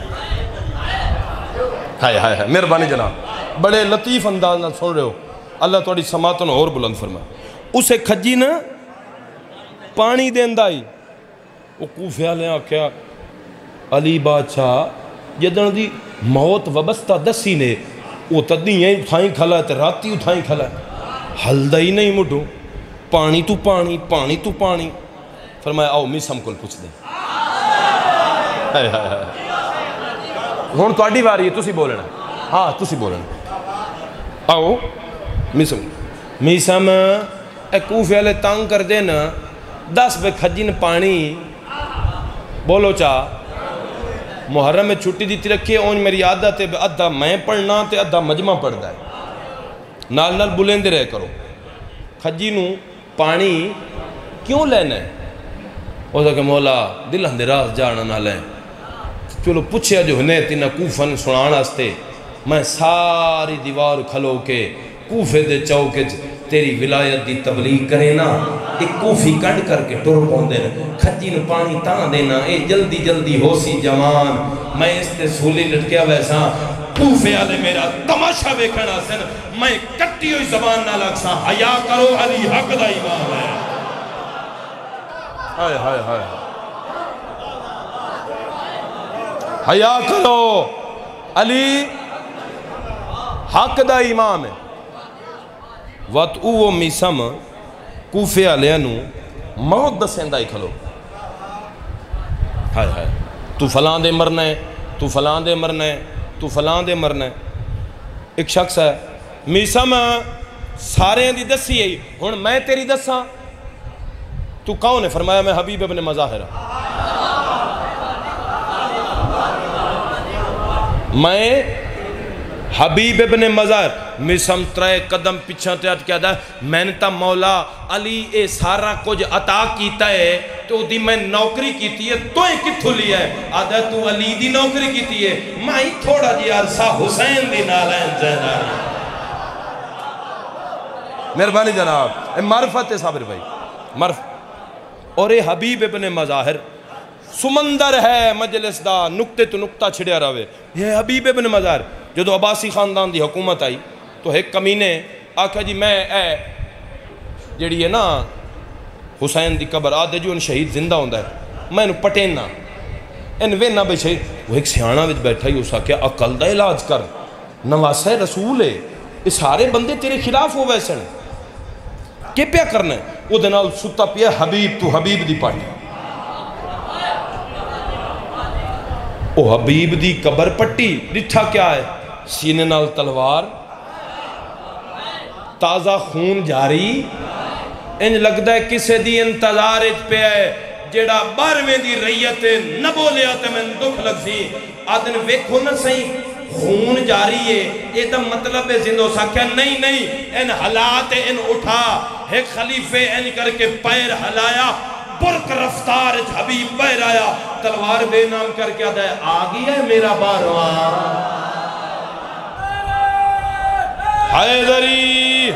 ہائے ہائے ہائے مہربانی جناب بڑے لطیف انداز نہ سن رہے ہو اللہ توڑی سماعتوں اور بلند فرما اسے کھجی نا پانی دیندا ہی وہ کوفے والے آکھیا علی بادشاہ جدن دی موت وبستہ دسی نے وہ تدیاں اتھائیں کھلا ہے راتی اتھائیں کھلا ہے ہلدا ہی نہیں مڈو پانی تو پانی پانی تو پانی فرمایا آؤ میسم کو پوچھ دیں ہون تو اڈی واری ہے تسی بولنا ہاں تسی بولنا آؤ میسم اے کوفے والے تانگ کر دینا 10 بے کھجین پانی بولو چاہ محرم میں چھٹی دیتی رکھی ہے اونج میری عادت ہے ادھا میں پڑھنا تے ادھا مجمع پڑھدا ہے نال نال بلندے رہ کرو کھجینوں پانی کیوں لینا ہے وہ کہ مولا دل ہندے راز جانا نہ لیں چلو پوچھیا جو ہنے تینہ کوفن سنانا ہستے میں ساری دیوار کھلو کے کوفے دے چوکے تیری ولایت دی تبلیغ کرے نا ایک کوفی کڑ کر کے ٹر پوندے نا کھجین پانی تاں دینا اے جلدی جلدی ہو سی جوان میں اس تے سولی لٹکیا ویسا کوفے آلے میرا تماشا بیکھنا سن میں کٹی ہوئی زبان نہ لگ سا حیا کرو علی حق دا امام ہے ہائے ہائے ہائے حیا کرو علی حق دا امام ہے وقت وہ میسم کوفے آلیانو موت دسیندہ ہی کھلو ہائے ہائے تو فلان دے مرنا ہے تو فلان دے مرنا ہے تو فلان دے مرنا ہے ایک شخص ہے میسم سارے دی دسی ہے ہون میں تیری دساں تو کون ہے فرمایا میں حبیب ابن مظاہرہ میں حبیب ابن مظاہر میسم ترے قدم پیچھا تیات کیا دا میں نے تا مولا علی اے سارا کچھ عطا کیتا ہے تو دی میں نوکری کیتی ہے تو ہی کتھو لیا ہے آدھا تو علی دی نوکری کیتی ہے میں ہی تھوڑا جی عرصہ حسین دی نالین زیدہ مہربانی جناب اے معرفت ہے صابر بھائی معرفت اور اے حبیب ابن مظاہر سمندر ہے مجلس دا نکتے تو نکتہ چھڑیا رہے یہ حبیب ابن مظاہر جو عباسی خاندان دی حکومت آئی تو ایک کمینے آکھا جی میں اے جیڑی ہے نا حسین دی قبر آدھے جو ان شہید زندہ ہوندہ ہے میں انہوں پٹینا ان وینا بے شہید وہ ایک سیانہ وچ بیٹھا ہی اسا کیا عقل دا علاج کر نواسہ رسول ہے اس سارے بندے تیرے خلاف ہو ویسے کہ پیا کرنا ہے وہ دنال ستا پیا حبیب تو حبیب دی پاٹی او حبیب دی قبر پٹی لٹھا کیا ہے سینے نال تلوار تازہ خون جاری انج لگتا ہے کسے دی انتظار اچ پہ ہے جیڑا بارویں دی ریت نہ بولے آتے میں دکھ لگ سی آدھن ویکھو نہ صحیح خون جاری ہے یہ تو مطلب ہے زندہ ساکھیا نہیں ان حالات ان اٹھا ایک خلیفے ان کر کے پیر ہلایا برک رفتار حبیب بہر آیا تلوار بے نام کر کے آدھا ہے آگی ہے میرا باروان حیدری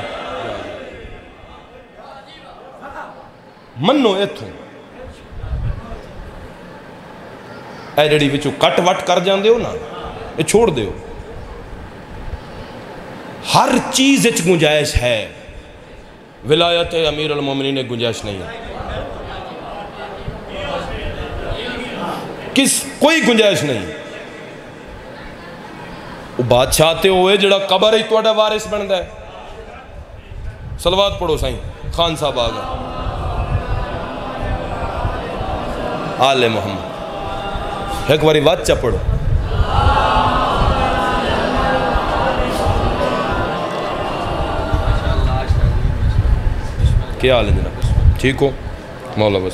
منو ایتھوں اے جڑی وچو کٹ وٹ کر جاندے ہو نا یہ چھوڑ دے ہو ہر چیز اچ گنجائش ہے ولایت امیر المومنین نے گنجائش نہیں ہے کوئی گنجائش نہیں وہ بادشاہ تے ہوئے جڑا قبر ہی توڑا وارث بندہ ہے صلوات پڑھو سائیں خان صاحب آگا آل محمد ایک باری واچہ پڑھو کیا حال ہے جناب ٹھیک ہو مولا بس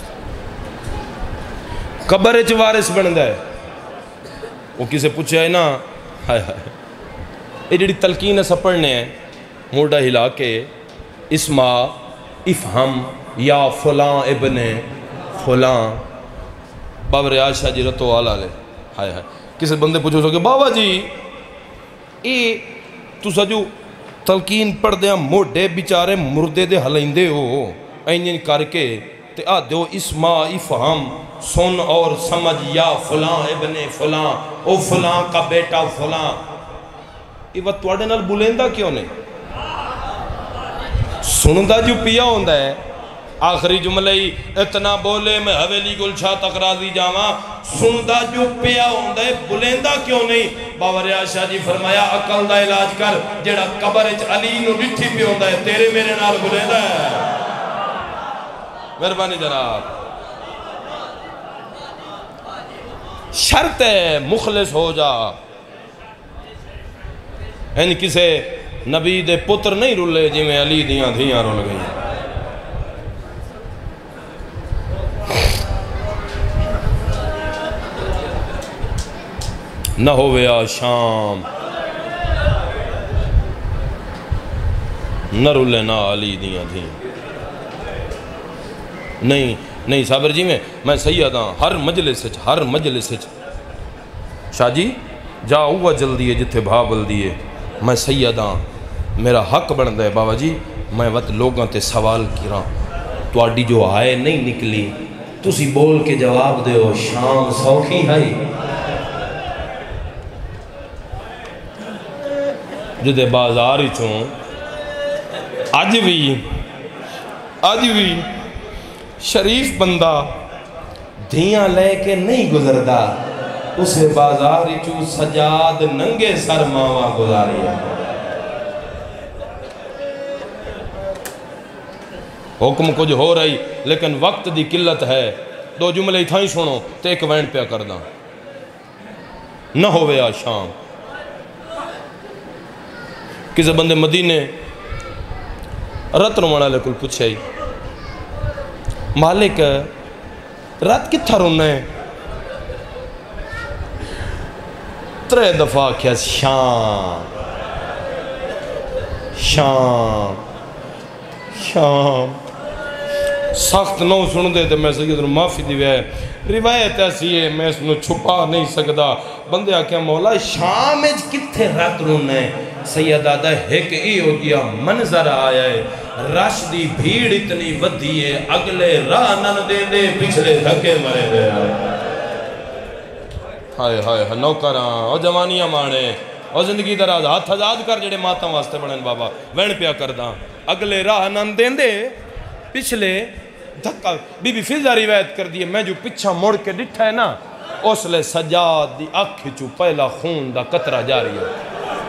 قبر اچ وارث بندہ ہے وہ کسے پوچھا ہے نا ہائے ہائے یہ جڑی تلقین اسا پڑھنے ہیں موڑا ہلا کے اسما افہم یا فلاں ابن فلاں بابا ریاض شاہ جی رتو آلہ لے ہائے ہائے کسے بندے پوچھو سو کہ بابا جی یہ تو سجو تلقین پڑھ دیا موڑے بیچارے مردے دے حلائندے ہو اینجن کر کے تے آ دیو اسما افہم سن اور سمجھ یا فلاں ابن فلاں او فلاں کا بیٹا فلاں یہ وقت توڑے نال بلیندہ کیوں نہیں سندہ جو پیا ہوندہ ہے آخری جملے ہی اتنا بولے میں حویلی گلشاہ تک راضی جاواں سندہ جو پیا ہوندہ ہے بلیندہ کیوں نہیں؟ باور شاہ جی فرمایا عقل دا علاج کر جڑا قبر علی نو ڈٹھی پیا ہوندہ ہے تیرے میرے نال بلیندہ ہے۔ مہربانی جناب، شرط ہے مخلص ہو جا۔ ان کسے نبی دے پتر نہیں رولے جی میں علی دیاں دھیاں رول گئی۔ نہ ہویا شام نہ رولے نہ علی دیاں دھیاں۔ نہیں صابر جی میں سید ہاں، ہر مجلس شاہ جی جا ہوا جلدی ہے جتھے بھابل دیئے، میں سید ہاں، میرا حق بندہ ہے بابا جی میں وقت لوگاں تے سوال کیراں تو آڈی جو آئے نہیں نکلی تُسی بول کے جواب دے ہو شام سوکھی ہے جدے بازار ہی چون آج بھی شریف بندہ دھیاں لے کے نہیں گزردہ اسے بازار ہی چون سجاد ننگے سر ماما گزاری ہے۔ حکم کچھ ہو رہی لیکن وقت دی قلت ہے، دو جملے تھائیں سنو تے ایک وینڈ پیا کردہ نہ ہوئے آج شام۔ کسی بندے مدینے رات رومانا لے کل پوچھے مالک رات کتھا رونا ہے؟ ترے دفعہ کیا شام سخت نو سن دے تو میں سید معافی دیوے روایت ایسی ہے میں اس نے چھپا نہیں سکتا بندے آکھیا مولا شام اج کتھے رات رونا ہے؟ سید آدھا ایک ای ہو گیا منظر آیا ہے رش دی بھیڑ اتنی ودھی ہے اگلے راہ نن دے دے پچھلے دھکے مرے دے ہائے نوکراں او جوانیاں مانے او زندگی دراز ہاتھ آزاد کر جڑے ماتاں واسطے بڑھن بابا وین پیا کرداں اگلے راہ نن دے دے پچھلے دھکا بی بی فضا روایت کر دیئے میں جو پچھا موڑ کے ڈٹھا ہے نا اس لے سجاد دی آنکھ چو پہلا خون دا قطرہ جاری ہے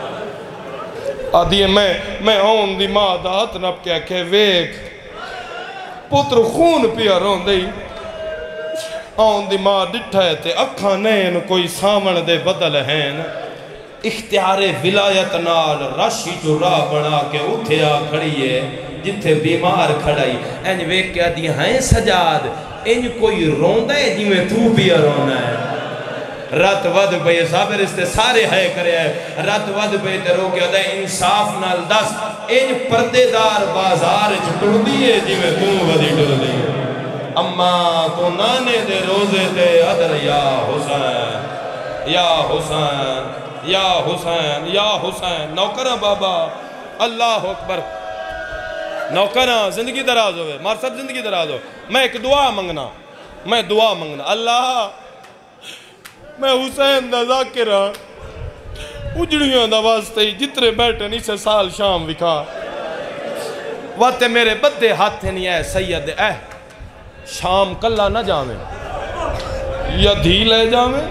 آدھیے میں آن دی ماں دا ہاتھ نپ کے کہ ویک پتر خون پیا رون دی آن دی ماں ڈٹھا ہے تے اکھا نین کوئی سامن دے بدل ہیں اختیار ولایت نال راشی جو راہ بنا کے اٹھیا کھڑی ہے جتھے بیمار کھڑائی اینج ویک کیا دی ہیں سجاد اینج کوئی روندہ ہے جی میں تو پیا رونا ہے رات ود پہ صابر اس تے سارے ہے کرے ہے رات ود پہ تے رو کے دے انصاف نال دس این پردے دار بازار چھٹڑ دیئے جی میں تو ودی ٹر دیئے اما تو نانے دے روزے دے ادر یا حسین یا حسین یا حسین یا حسین نوکرہ بابا اللہ اکبر نوکرہ زندگی دراز ہوئے مارسب زندگی دراز ہوئے میں ایک دعا منگنا اللہ میں حسین دا ذاکرہ اجڑیاں دا واسطے ہی جتنے بیٹھے نہیں سے سال شام وکھا واتے میرے بدے ہاتھے نہیں ہے سید اے شام کلہ نہ جاویں یا دھی لے جاویں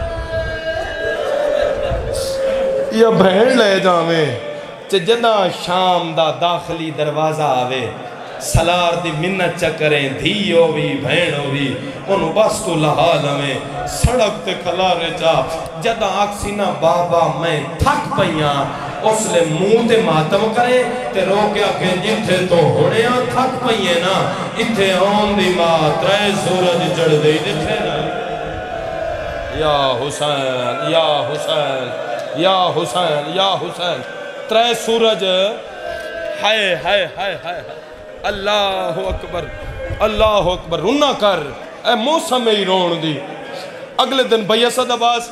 یا بہن لے جاویں جدہ شام دا داخلی دروازہ آوے سلار دی منت چکریں دھیو بھی بھینو بھی انہوں بس تو لحال ہمیں سڑک تے کھلارے چا جدہ آکسینا بابا میں تھک پئیاں اس لے منہ تے ماتم کریں تے روکیا کہ جتھے تو ہوڑیاں تھک پئیے نا اتھے آن دی ماں ترے سورج چڑھ دے جتھے نا یا حسین یا حسین یا حسین یا حسین ترے سورج ہائے ہائے ہائے ہائے اللہ اکبر رونا کر اے موسم ہی رون دی اگلے دن بھئی اسد عباس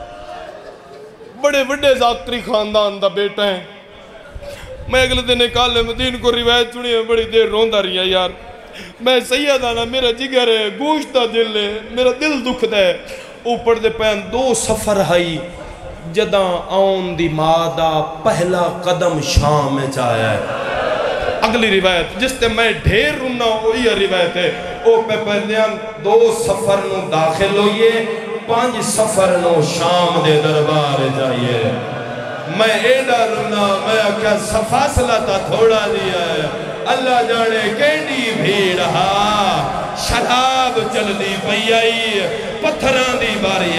بڑے بڑے ذاکری خاندان دا بیٹا ہیں میں اگلے دن ایک عالم دین کو روایت سنی ہے بڑی دیر روندہ رہی ہے یار میں سیدانا میرا جگر ہے گوشتہ دل ہے میرا دل دکھ دے اوپر دے پہن دو سفر ہائی جداں آن دی مادہ پہلا قدم شام میں چاہیا ہے اگلی روایت جس تے میں ڈھیر رنا ہوئی روایت ہے او پہ پہلیاں 2 سفر نو داخل ہوئیے 5 سفر نو شام دے دربار جائیے میں ایڈا رنا میں کیا فاصلہ تا تھوڑا دیا ہے اللہ جانے کینڈی بھیڑ شراب چل دی پئی آئی پتھران دی باری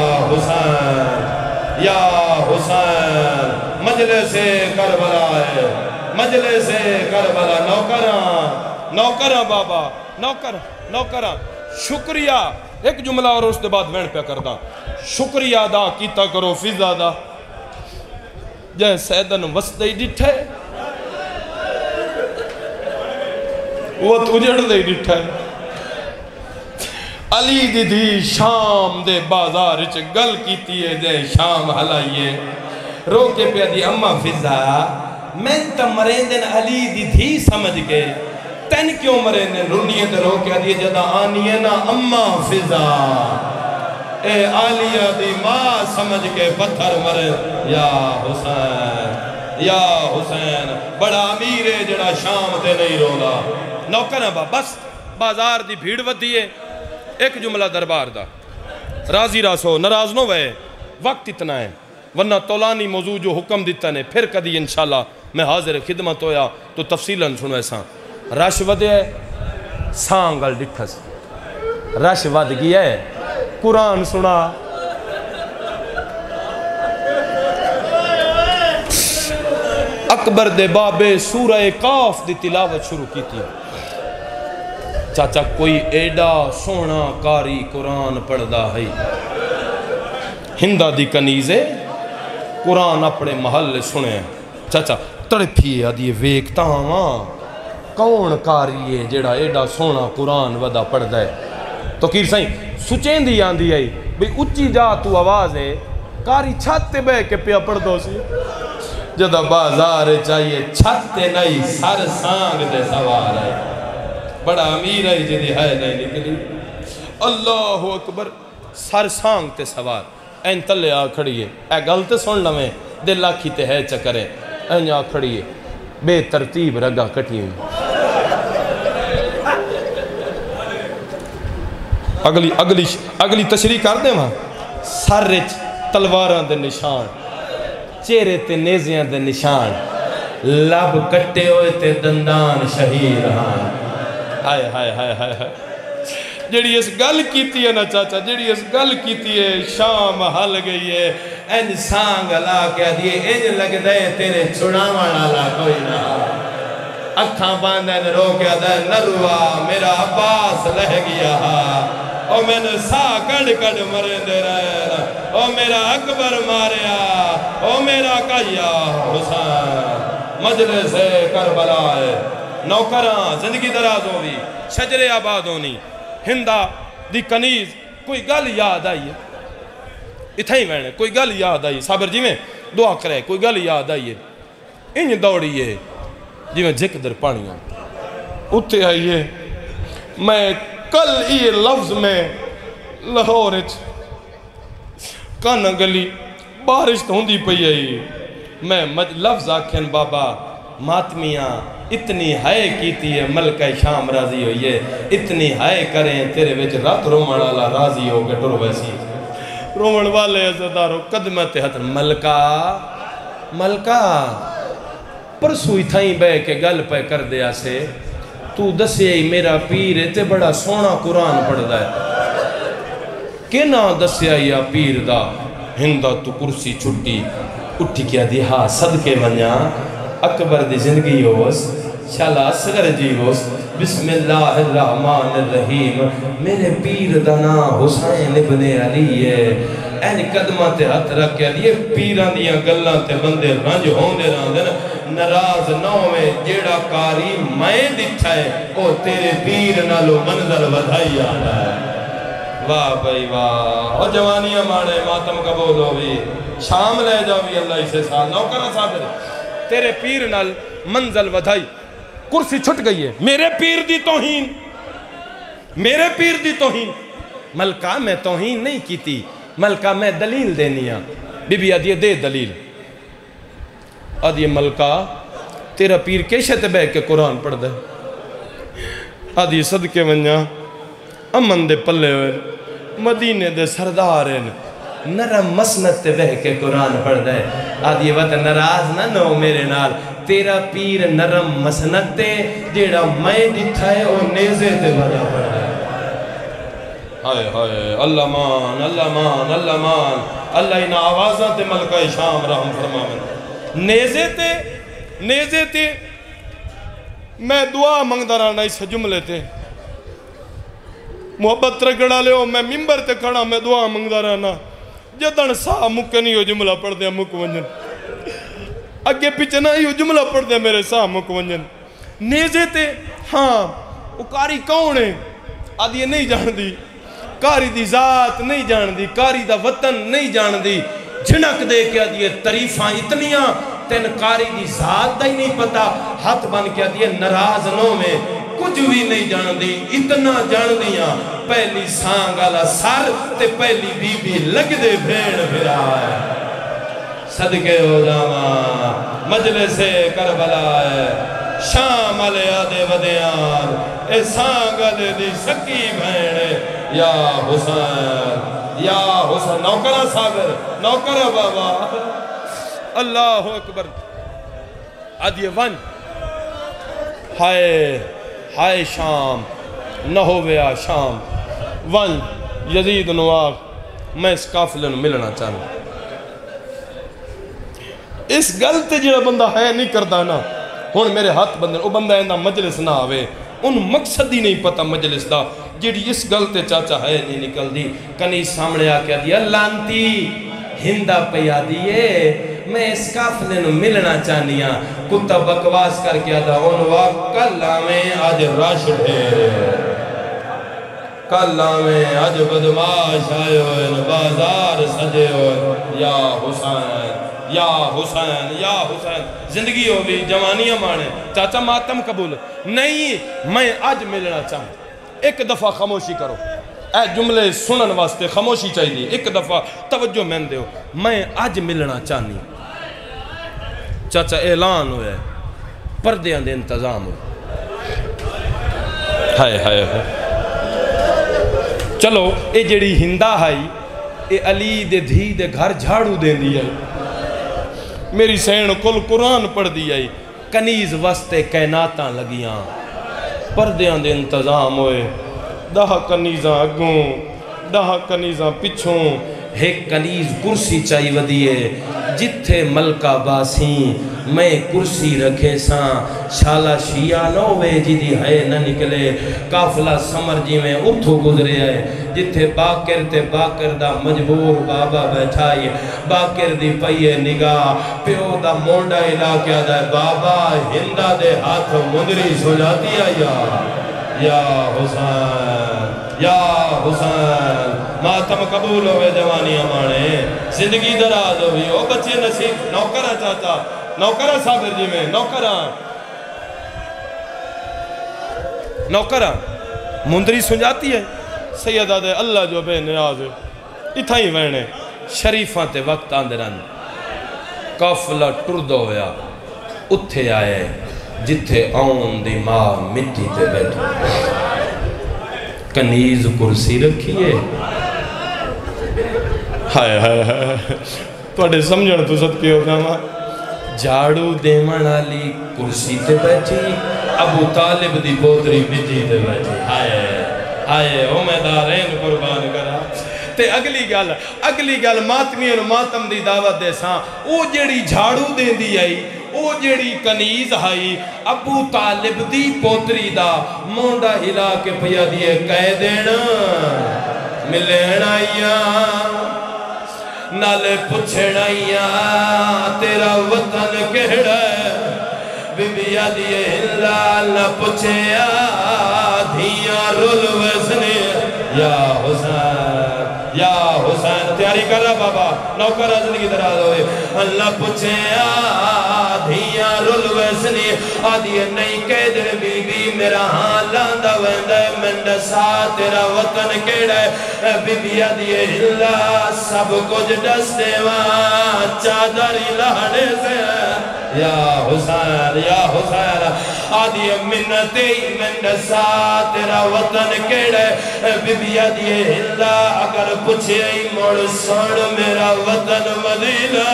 یا حسین مجلس کربلا ہے مجلس کربلا نوکراں بابا نوکراں شکریہ ایک جملہ اور اس دے بعد وین پہ کردہ شکریہ دا کیتا کرو فضا دا جائے سیدن وسدئی ڈٹھے وہ تجڑ دے ڈٹھے علی دی دی شام دے بازار چ گل کیتی ہے جائے شام حلائیے رو کے پہ دی اممہ فضا میں تا مریندن علی دی دی سمجھ گئے تین کیوں مریندن رونیے تے رو کے دی جدا آنیے نا اممہ فضا اے آلیہ دی ماں سمجھ کے پتھر مرے یا حسین بڑا امیر ہے جڑا شام تے نہیں رولا نوکرہ بس بازار دی بھیڑ ودیے ایک جملہ دربار دا راضی راسو ناراض نو وے وقت اتنا ہے ورنہ طولانی موضوع جو حکم دیتا نے پھر کدی انشاءاللہ میں حاضر خدمت ہویا تو تفصیلاً سنو ایسا رش ودے سانگل ڈٹھس رش ود گیا ہے قرآن سنا اکبر دے بابے سورہ کاف دی تلاوت شروع کی تھی چاچا کوئی ایڈا سونا کاری قرآن پڑھدا ہے ہندہ دی کنیزے قرآن اپنے محل سنے چاچا تڑپیے آدھیے ویکتا ہاں کون کاری ہے جیڑا ایڈا سونا قرآن ودا پڑھدا ہے تو کیر سائیں سچین دی آندھی آئی بھئی اچھی جا تو آواز ہے کاری چھتے بے کے پیا پڑھ دو سی جدہ بازار چاہیے چھتے نہیں سر سانگ دے سوار ہے بڑا امیر ہے جدی ہے نہیں نکلی اللہ اکبر سر سانگ تے سوار این تلے آ کھڑی ہے اے غلط سن لمیں دل آکھی تے ہے چکرے این آ کھڑی ہے بے ترتیب رگا کٹی ہوئی اگلی تشریح کر دیں وہاں سر رچ تلواراں دے نشان چہرے تے نیزیاں دے نشان لب کٹے ہوئے تے دندان شہید ہاں ہائے ہائے ہائے ہائے جیڑی اس گل کیتی ہے نا چاچا جیڑی اس گل کیتی ہے شام حل گئی ہے این سانگ لا کے دیئے این لگ دے تیرے چھڑاوانا لا کوئی نہ اکھاں باندھے نے رو کے دے نروا میرا عباس لہ گیا او میں نے سا کڑ مرے دے رہے او میرا اکبر ماریا او میرا کیا حسین مجلس کربلا ہے نوکراں زندگی دراز ہوئی شجر آباد ہونی ہندہ دی کنیز کوئی گل یاد آئی ہے اتھا ہی وینے کوئی گل یاد آئی صابر جی میں دعا کرے کوئی گل یاد آئی ہے انج دوڑی ہے جی میں جھک در پانیاں اتے آئی ہے میں کل یہ لفظ میں لاہورچ کانا گلی بارش تو ہوندی پئی آئی میں لفظ آکھن بابا ماتمیاں اتنی ہائے کیتی ہے ملکہ شام راضی ہوئی ہے اتنی ہائے کریں تیرے وچ رات رومن والا راضی ہو گئے ٹر ویسی رومن والے عزدارو قدمت حت ملکہ پرسوئی تھائیں بے کے گل پہ کر دیا سے تو دسے میرا پیر تے بڑا سونا قرآن پڑھ دا ہے کہ نہ دسے یا پیر دا ہندہ تو کرسی چھٹی اٹھی کیا دی ہاں صدقے منیا اکبر دی زندگی ہوس شالا اصغر جی ہوس بسم اللہ الرحمن الرحیم میرے پیر دنا حسین ابن علی ہے این قدمہ تے ہاتھ رکھ کے لیے پیران دیاں گلاں تے بندے رنج ہوندے راندن نراز نو میں جیڑا کاری میں دکھا ہے او تیرے پیر نالو منظر ودھائی آنا ہے واہ بھائی واہ اور جوانیاں مانے ماتم قبول ہوئی شام لے جاوی اللہ اسے سال نوکرہ صادر تیرے پیر نال منزل ودھائی کرسی چھٹ گئی ہے میرے پیر دی توہین میرے پیر دی توہین ملکہ میں توہین نہیں کیتی ملکہ میں دلیل دینیا بی بی آدھی دے دلیل آدھی ملکہ تیرا پیر کیشے تے بہ کے قرآن پڑھ دے آدھی صدقے ونجا امن دے پلے ہوئے مدینے دے سردار ہیں نرم مسنت تے بہ کے قرآن پڑھ دے آدھی وقت ناراض نہ نو میرے نال تیرا پیر نرم مسنت تے جیڑا میں دکھا ہے وہ نیزے تے بھلا پڑھ دے ہائے ہائے اللہ مان اللہ مان اللہ مان اللہ انہا آوازہ تے ملکہ شام رحم فرمامن نیزے تے میں دعا منگ دارانا اس جملے تے محبت رگڑا لے ہو میں ممبر تے کھڑا میں دعا منگ دارانا جدن سا مکنی ہو جملہ پڑھ دیا مک ونجن اگے پیچھے نہ ہی جملہ پڑھ دے میرے سا مک ونجن نیزے تے ہاں وہ کاری کون ہے آدھی یہ نہیں جان دی کاری دی ذات نہیں جان دی کاری دا وطن نہیں جان دی جھنک دے کیا دیئے تریفاں اتنیاں تین کاری دی ذات دا ہی نہیں پتا ہاتھ بن کیا دیئے نراز نو میں کچھ بھی نہیں جان دی اتنا جان دیاں پہلی سانگالا سر تے پہلی بی بی لگ دے بھیڑ بھرا ہے صدقے ہو جاما مجلس کربلا ہے شام علیہ آدھے ودیان اے سانگالے دی سکی بھیڑ یا حسین نوکرہ ساگر نوکرہ بابا اللہ اکبر آدھیے ون ہائے شام نہ ہویا شام ون یزید نواغ میں اس قافلے نو ملنا چاہنا اس گلت جڑا بندہ ہے نہیں کرتا نا ہون میرے ہاتھ بندے وہ بندہ ایندہ مجلس نہ آوے ان مقصد ہی نہیں پتا مجلس دا جڑی اس گلتے چاچا ہے نہیں نکل دی کنی سامنے آکے دیا لانتی ہندہ پیا دیئے میں اس قافلے نو ملنا چاہنیاں کتا بکواس کر کے آدھا انواع کل آمیں آج رش ڈھیرے کل آمیں آج بدماش آئے ہوئے بازار سجے ہوئے یا حسین یا حسین یا حسین زندگی ہو بھی جوانیاں مانے چاچا ماتم قبول نہیں میں آج ملنا چاہوں ایک دفعہ خاموشی کرو اے جملے سنن واسطے خاموشی چاہیے ایک دفعہ توجہ میں دے ہو میں آج ملنا چاہنی چاچا اعلان ہوئے پردیاں دے انتظام ہوئے ہائے چلو اے جڑی ہندہ ہائی اے علی دے دھی دے گھر جھاڑو دے دی آئی میری سین کل قرآن پڑھ دی آئی کنیز وستے کائناتاں لگیاں پردیاں دے انتظام ہوئے دہا کنیزاں اگوں دہا کنیزاں پچھوں ایک کنیز کرسی چاہی ودیے جتھے ملکہ باسیں میں کرسی رکھے ساں شالا شیعہ نو وے جدی ہے نہ نکلے کافلہ سمر جی میں اتھو گزرے آئے جتھے باکر تے باکر دا مجبور بابا بیٹھائی باکر دی پئیے نگاہ پیو دا مونڈا علاقہ دا بابا ہندہ دے ہاتھ مندری سو جاتی آیا یا حسین ماتم قبول ہوئے جوانی ہمانے زندگی دراز ہوئی او بچے نصیب نوکرہ چاچا نوکرہ صابر جی میں نوکرہ مندری سنجاتی ہے سیدہ دے اللہ جو بے نیاز ہے اتھا ہی وینے شریفاں تے وقت آندران کافلہ ٹردو ہویا اتھے آئے جتھے آن دی ماں مٹی تے بیٹھو کنیز کرسی رکھیے ہائے توڑے سمجھن تو صدقے ہو جاما جھاڑو دیمان آلی کرسی تے بیٹھی ابو طالب دی بودری مٹی تے بیٹھی ہائے امیدارین قربان کرا تے اگلی گل ماتمین ماتم دی دعوت دے ساں او جیڑی جھاڑو دے دی آئی او جیڑی کنیز ہائی ابو طالب دی پوتری دا مونڈا ہلا کے پیا دیئے کہہ دینا ملین آئیا نالے پچھڑ آئیا تیرا وطن کہڑا ہے بی بی آدھیے ہلال نہ پچھیا دھیاں رول ویسنے یا حسین تیاری کر رہا بابا نوکرہ زندگی دراز ہوئے اللہ پچھے آدھیاں رول ویسنی آدھی نہیں کہہ دے بی بی میرا ہاں لاندہ ویندہ منڈ سا تیرا وطن کیڑا ہے بی بی آدھی اللہ سب کچھ ڈستے وہاں چادری لہنے سے یا حسین یا حسین آدھی منتی منسا تیرا وطن کیڑے بی بی آدھی ہلا اگر پوچھے مڑ سن میرا وطن مدینہ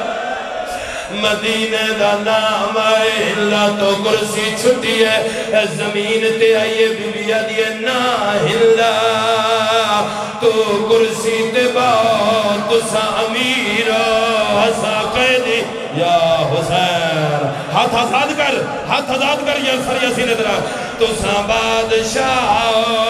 مدینہ دا نام آئے ہلا تو کرسی چھٹی ہے زمین تے آئیے بی بی آدھی نا ہلا تو کرسی تے باؤ تو سا امیر حسا قیدی یا حسین ہاتھ آزاد کر یا سر یا سینے درہ تو سا بادشاہ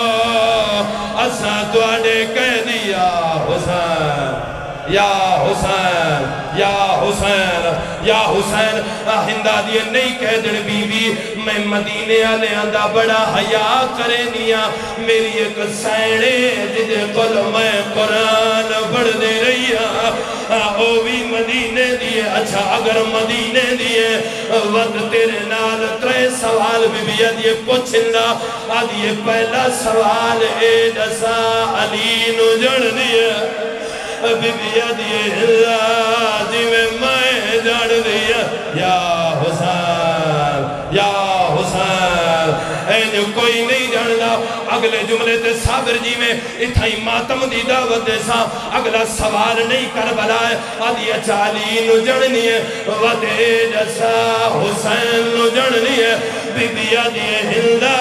اسا دوڑے قیدی یا حسین یا حسین یا حسین یا حسین ہندہ دیئے نہیں کہہ دن بی بی میں مدینے آلے آندہ بڑا حیاء کرے نیا میری ایک سینے جدے قل میں قرآن پڑھ دے رہی او بھی مدینے دیئے اچھا اگر مدینے دیئے وقت تیرے نال ترے سوال بی بی دیئے پوچھنا آدھیے پہلا سوال اے دسا علی نو جڑ دیئے بی بی آدھیے اللہ جی میں جڑ دیئے یا حسین یا حسین اینو کوئی نہیں جڑنا اگلے جملے تے صابر جی میں اتھائی ماتم دی دعوت دے سا اگلا سوال نہیں کربلا ہے آدھی اچالی نو جڑنی ہے ودے جسا حسین نو جڑنی ہے بی بی آدھی ہندہ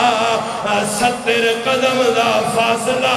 70 قدم دا فاصلہ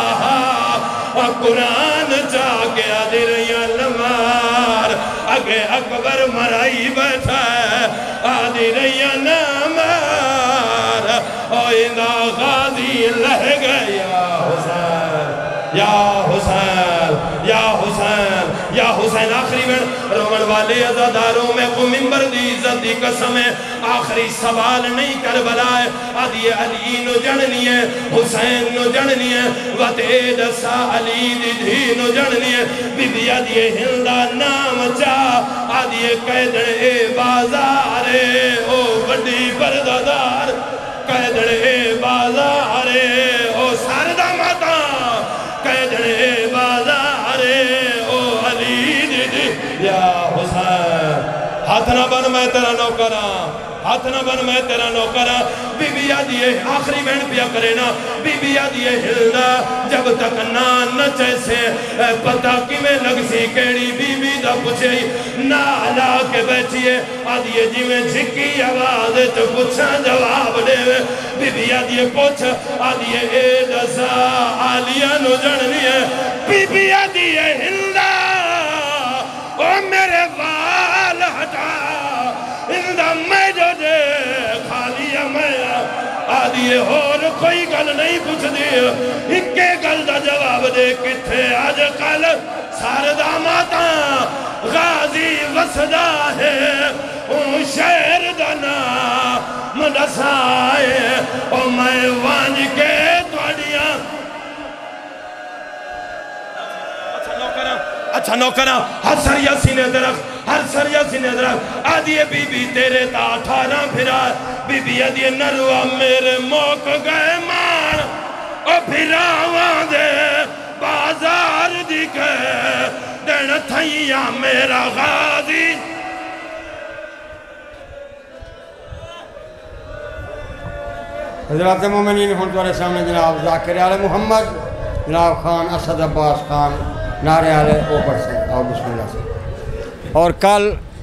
قرآن جا کے آدھی رہیاں لمار اگے اکبر مرائی بیٹھا ہے آدھی رہیاں نمار اوہینا غازی لہ گیا حسین یا حسین یا حسین یا حسین آخری میں رومن والے عزاداروں میں کو ممبر دی عزت دی قسم ہے آخری سوال نہیں کربلا ہے آدھی علی نو جڑنی ہے حسین نو جڑنی ہے وطے دسا علی دی دھی نو جڑنی ہے بی بی آدھی ہندہ نام چا آدھی قیدن اے بازارے او بڑی پردادار قیدن اے بازارے او ساردہ ماتا قیدن اے بازارے او علی دی دی یا حسین ہاتھ نہ بن میں تیرا نوکرا ہاتھ نہ بن میں تیرا نوکرا بی بی آدھیے آخری بین پیا کرے نا بی بی آدھیے ہلدا جب تک نہ چیسے پتہ کی میں لگ سی کیڑی بی بی دا پوچھے نہ علا کے بیٹھیے آدھیے جی میں جھکی آواز تو پوچھا جواب دے بی بی آدھیے پوچھ آدھیے اے دسا آلیہ نو جڑنی ہے بی بی آدھیے ہلدا او میرے وال ہٹا ہلدا میں جو دے خالی میں آدھیے اور کوئی گل نہیں پوچھ دی اکے گل دا جواب دے کتھے آج کل ساردہ ماتا غازی وسدہ ہے اون شہر دنا مدسائے او میں وانج کے توڑیاں اچھا نوکرہ ہر سریا سینے درخت ہر سریا سینے درخت آدھیے بی بی تیرے تا 18 پھرا بی بی آدھیے نروا میرے موک گئے مان او پھراوان دے بازار دی کے دن تھائیاں میرا غازی حضرات مومنین ہون تمہارے سامنے جناب ذاکر آل محمد جناب خان اسد عباس خان نعرے آلے اوپر سے اور بسم اللہ سے اور کل